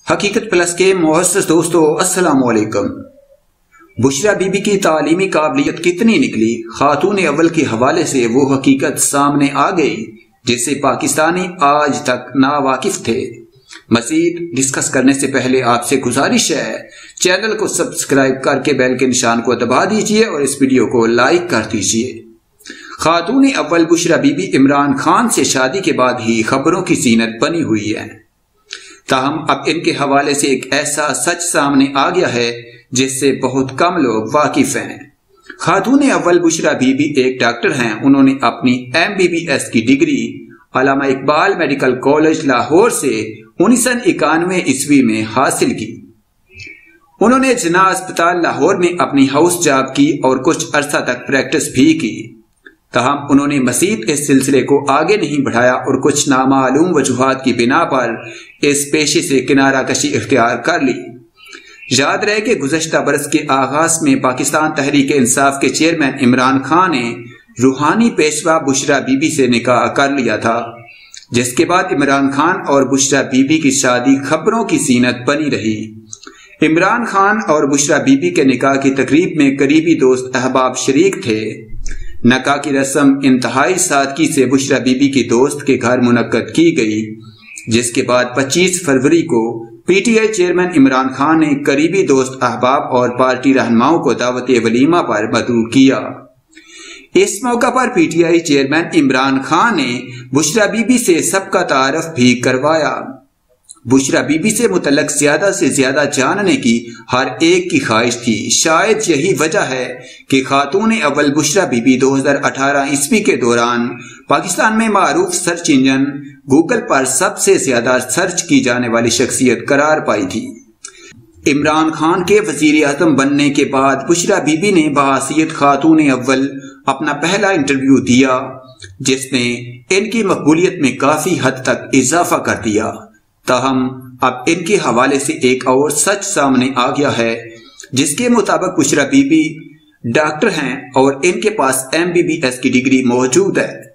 हकीकत प्लस के मुअज़्ज़ज़ दोस्तों, अस्सलाम वालेकुम। बुशरा बीबी की तालीमी काबिलियत कितनी निकली, खातून अव्वल के हवाले से वो हकीकत सामने आ गई जिससे पाकिस्तानी आज तक नावाकिफ थे। मजीद डिस्कस करने से पहले आपसे गुजारिश है, चैनल को सब्सक्राइब करके बेल के निशान को दबा दीजिए और इस वीडियो को लाइक कर दीजिए। खातून अव्वल बुशरा बीबी इमरान खान से शादी के बाद ही खबरों की ज़ीनत बनी हुई है। ताहम अब इनके हवाले से एक ऐसा सच सामने आ गया है जिससे बहुत कम लोग वाकिफ हैं। खातून अव्वल बुशरा बीबी एक डॉक्टर हैं। उन्होंने अपनी MBBS की degree Allama Iqbal medical college Lahore से 1991 ईस्वी में हासिल की। उन्होंने जिना अस्पताल लाहौर में अपनी हाउस जॉब की और कुछ अरसा तक प्रैक्टिस भी की। ताहम उन्होंने मजीद इस सिलसिले को आगे नहीं बढ़ाया और कुछ नामालूम वजूहात की बिना पर इस पेशे से किनारा कशी इख्तियार कर ली। याद रहे कि गुज़श्ता बरस के आगाज में पाकिस्तान तहरीक इंसाफ के चेयरमैन इमरान खान ने रूहानी पेशवा बुशरा बीबी से निकाह कर लिया था, जिसके बाद इमरान खान और बुशरा बीबी की शादी खबरों की ज़ीनत बनी रही। इमरान खान और बुशरा बीबी के निकाह की तकरीब में करीबी दोस्त अहबाब शरीक थे। निकाह की रस्म इंतहाई सादगी से बुशरा बीबी की दोस्त के घर मुनक्कद की गई, जिसके बाद 25 फरवरी को PTI चेयरमैन इमरान खान ने करीबी दोस्त अहबाब और पार्टी रहनुमाओं को दावत वलीमा पर मदऊ किया। इस मौका पर PTI चेयरमैन इमरान खान ने बुशरा बीबी से सबका तारफ भी करवाया। बुशरा बीबी से मुतल्लक ज्यादा से ज्यादा जानने की हर एक की ख्वाहिश थी। शायद यही वजह है कि खातून अव्वल बुशरा बीबी 2018 ईस्वी के दौरान पाकिस्तान में मारूफ सर्च इंजन गूगल पर सबसे ज्यादा सर्च की जाने वाली शख्सियत करार पाई थी। इमरान खान के वजीर आज़म बनने के बाद बुशरा बीबी ने बहैसियत खातून अव्वल अपना पहला इंटरव्यू दिया, जिसने इनकी मकबूलियत में काफी हद तक इजाफा कर दिया। ताहम अब इनके हवाले से एक और सच सामने आ गया है, जिसके मुताबिक बुशरा बीबी डॉक्टर हैं और इनके पास MBBS की डिग्री मौजूद है।